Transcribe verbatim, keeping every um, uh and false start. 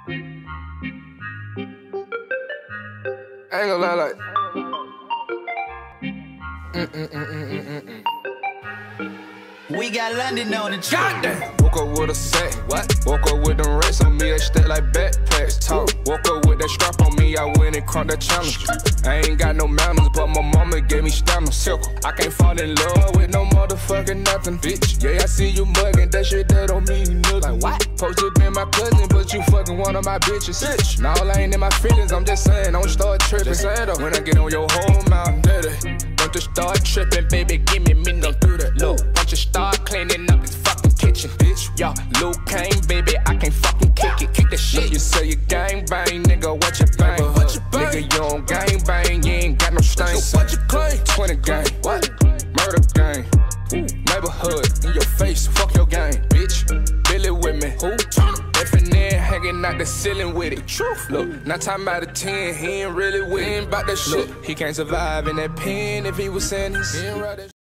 I ain't gonna lie, like. Mm -mm -mm -mm -mm -mm. We got London on the track. Goddamn. Woke up with a sack. What? Woke up with them racks on me that stack like backpacks. Talk. Woke up with that strap on me. I went and caught that challenge. I ain't got no mountains, but my mama gave me stamina. Circle. I can't fall in love with no motherfucking nothing, bitch. Yeah, I see you mugging. That shit that don't mean nothing. Like what? Supposed to be my cousin, but you fucking one of my bitches. Bitch. Now I ain't in my feelings. I'm just saying, don't start tripping. Say it up. When I get on your whole mountain, daddy. Don't just start tripping, baby. Give me me no through that. Look, don't you start cleaning up this fucking kitchen, bitch. Yo, Luke Kane, baby, I can't fucking kick it. Kick that shit. You say you gang bang, nigga, what you bang? What you bang? Nigga, you don't gang bang, you ain't got no stain. So what you claim? twenty gang, what? Murder gang, ooh, neighborhood, in your face, fuck your gang, bitch. Billy with me, who? F N N hanging out the ceiling with it. Truth, look, nine times out of ten, he ain't really with. He ain't about that shit. Look, he can't survive in that pen if he was saying this. He ain't right.